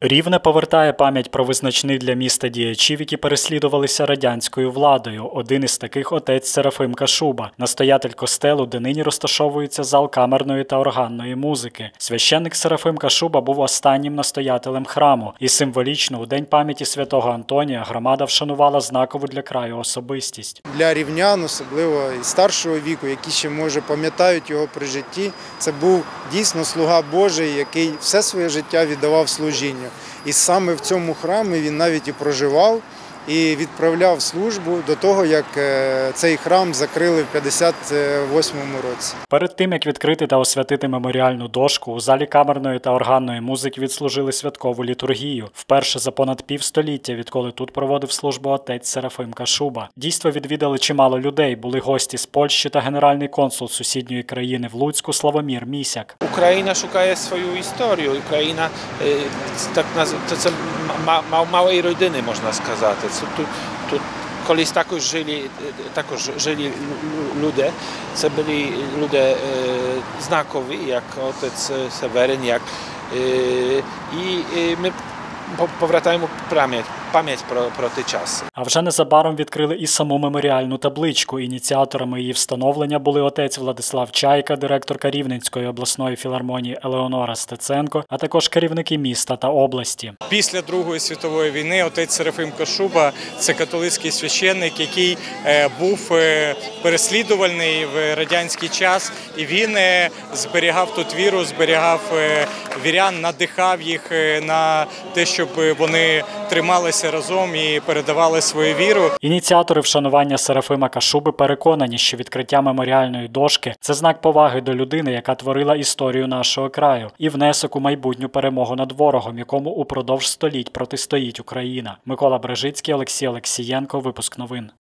Рівне повертає пам'ять про визначних для міста діячів, які переслідувалися радянською владою. Один із таких – отець Серафим Кашуба, настоятель костелу, де нині розташовується зал камерної та органної музики. Священник Серафим Кашуба був останнім настоятелем храму. І символічно у День пам'яті святого Антонія громада вшанувала знакову для краю особистість. Для рівнян, особливо і старшого віку, які ще, може, пам'ятають його при житті, це був дійсно слуга Божий, який все своє життя віддавав служінню. І саме в цьому храмі він навіть і проживав, і відправляв службу до того, як цей храм закрили в 58-му році. Перед тим, як відкрити та освятити меморіальну дошку, у залі камерної та органної музики відслужили святкову літургію. Вперше за понад півстоліття, відколи тут проводив службу отець Серафим Кашуба. Дійство відвідали чимало людей, були гості з Польщі та генеральний консул сусідньої країни в Луцьку Славомір Місяк. Україна шукає свою історію. Україна це мałej родини, можна сказати. Тут колись також жили люди. Це були люди знакові, як отець Северин, і ми повертаємо пам'ять про ті часи. А вже незабаром відкрили і саму меморіальну табличку. Ініціаторами її встановлення були отець Владислав Чайка, директорка Рівненської обласної філармонії Елеонора Стеценко, а також керівники міста та області. Після Другої світової війни отець Серафим Кашуба – це католицький священник, який був переслідувальний в радянський час, і він зберігав тут віру, зберігав вірян, надихав їх на те, щоб вони трималися разом і передавали свою віру. Ініціатори вшанування Серафима Кашуби переконані, що відкриття меморіальної дошки – це знак поваги до людини, яка творила історію нашого краю, і внесок у майбутню перемогу над ворогом, якому упродовж століть протистоїть Україна. Микола Брежицький, Олексій Олексієнко, випуск новин.